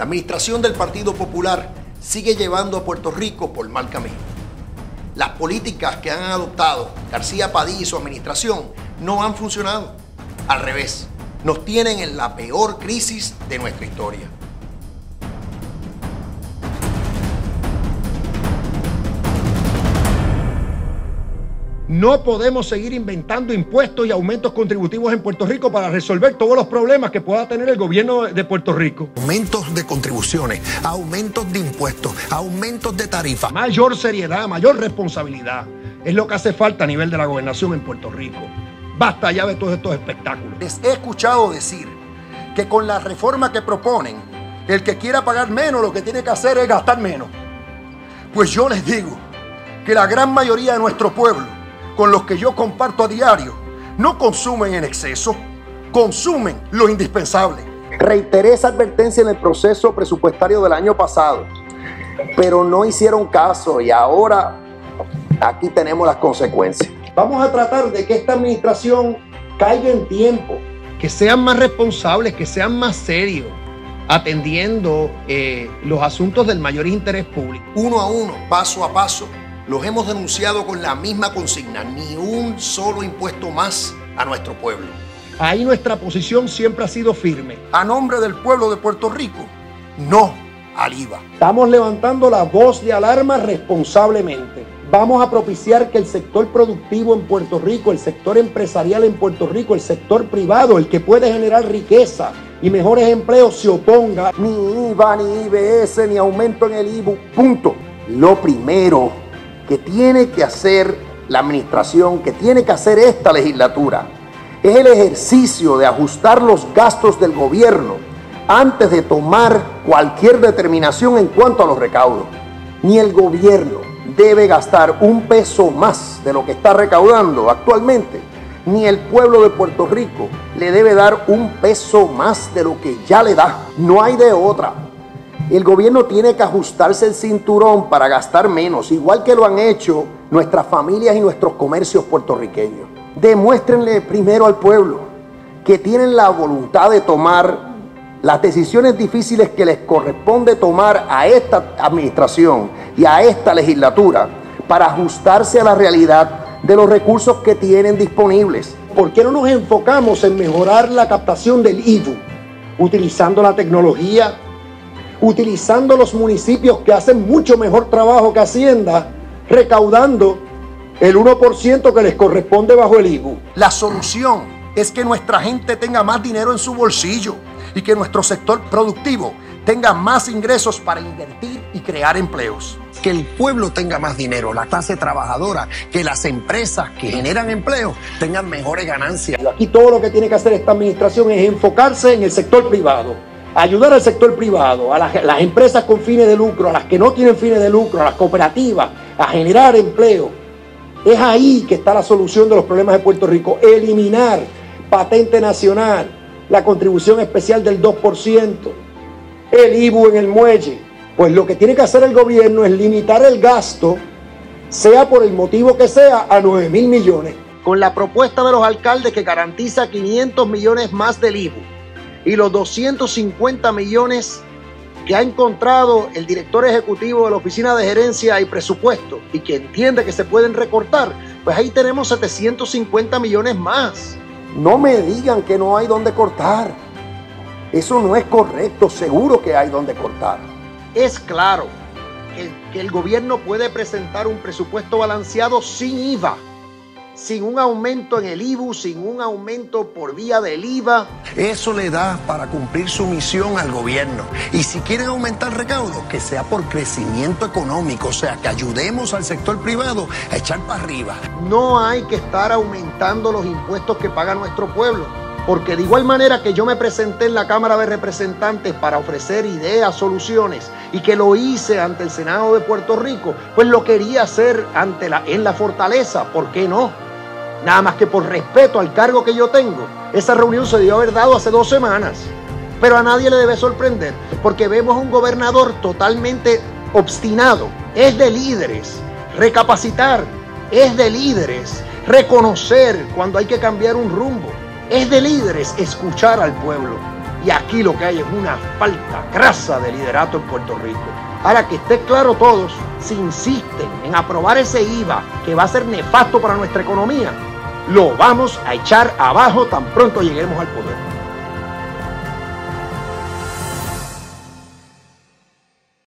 La administración del Partido Popular sigue llevando a Puerto Rico por mal camino. Las políticas que han adoptado García Padilla y su administración no han funcionado. Al revés, nos tienen en la peor crisis de nuestra historia. No podemos seguir inventando impuestos y aumentos contributivos en Puerto Rico para resolver todos los problemas que pueda tener el gobierno de Puerto Rico. Aumentos de contribuciones, aumentos de impuestos, aumentos de tarifas. Mayor seriedad, mayor responsabilidad es lo que hace falta a nivel de la gobernación en Puerto Rico. Basta ya de todos estos espectáculos. Les he escuchado decir que con la reforma que proponen, el que quiera pagar menos lo que tiene que hacer es gastar menos. Pues yo les digo que la gran mayoría de nuestro pueblo, con los que yo comparto a diario, no consumen en exceso, consumen lo indispensable. Reiteré esa advertencia en el proceso presupuestario del año pasado, pero no hicieron caso y ahora aquí tenemos las consecuencias. Vamos a tratar de que esta administración caiga en tiempo, que sean más responsables, que sean más serios, atendiendo los asuntos del mayor interés público. Uno a uno, paso a paso, los hemos denunciado con la misma consigna: ni un solo impuesto más a nuestro pueblo. Ahí nuestra posición siempre ha sido firme. A nombre del pueblo de Puerto Rico, no al IVA. Estamos levantando la voz de alarma responsablemente. Vamos a propiciar que el sector productivo en Puerto Rico, el sector empresarial en Puerto Rico, el sector privado, el que puede generar riqueza y mejores empleos, se oponga. Ni IVA, ni IBS, ni aumento en el IBU, punto. Lo primero que tiene que hacer la administración, que tiene que hacer esta legislatura, es el ejercicio de ajustar los gastos del gobierno antes de tomar cualquier determinación en cuanto a los recaudos. Ni el gobierno debe gastar un peso más de lo que está recaudando actualmente, ni el pueblo de Puerto Rico le debe dar un peso más de lo que ya le da. No hay de otra. El gobierno tiene que ajustarse el cinturón para gastar menos, igual que lo han hecho nuestras familias y nuestros comercios puertorriqueños. Demuéstrenle primero al pueblo que tienen la voluntad de tomar las decisiones difíciles que les corresponde tomar a esta administración y a esta legislatura para ajustarse a la realidad de los recursos que tienen disponibles. ¿Por qué no nos enfocamos en mejorar la captación del IVU, utilizando la tecnología, utilizando los municipios que hacen mucho mejor trabajo que Hacienda, recaudando el 1% que les corresponde bajo el IVU? La solución es que nuestra gente tenga más dinero en su bolsillo y que nuestro sector productivo tenga más ingresos para invertir y crear empleos. Que el pueblo tenga más dinero, la clase trabajadora, que las empresas que generan empleo tengan mejores ganancias. Aquí todo lo que tiene que hacer esta administración es enfocarse en el sector privado, ayudar al sector privado, a las empresas con fines de lucro, a las que no tienen fines de lucro, a las cooperativas, a generar empleo. Es ahí que está la solución de los problemas de Puerto Rico. Eliminar patente nacional, la contribución especial del 2%, el IVU en el muelle. Pues lo que tiene que hacer el gobierno es limitar el gasto, sea por el motivo que sea, a 9,000 millones. Con la propuesta de los alcaldes que garantiza 500 millones más del IVU y los 250 millones que ha encontrado el director ejecutivo de la Oficina de Gerencia y Presupuesto y que entiende que se pueden recortar, pues ahí tenemos 750 millones más. No me digan que no hay donde cortar. Eso no es correcto, seguro que hay donde cortar. Es claro que el gobierno puede presentar un presupuesto balanceado sin IVA, sin un aumento en el IVU, sin un aumento por vía del IVA. Eso le da para cumplir su misión al gobierno. Y si quieren aumentar recaudos, que sea por crecimiento económico, o sea, que ayudemos al sector privado a echar para arriba. No hay que estar aumentando los impuestos que paga nuestro pueblo, porque de igual manera que yo me presenté en la Cámara de Representantes para ofrecer ideas, soluciones, y que lo hice ante el Senado de Puerto Rico, pues lo quería hacer en la Fortaleza. ¿Por qué no? Nada más que por respeto al cargo que yo tengo. Esa reunión se debió haber dado hace 2 semanas, pero a nadie le debe sorprender, porque vemos a un gobernador totalmente obstinado. Es de líderes recapacitar, es de líderes reconocer cuando hay que cambiar un rumbo, es de líderes escuchar al pueblo. Y aquí lo que hay es una falta crasa de liderato en Puerto Rico. Ahora, que esté claro todos, si insisten en aprobar ese IVA que va a ser nefasto para nuestra economía, lo vamos a echar abajo tan pronto lleguemos al poder.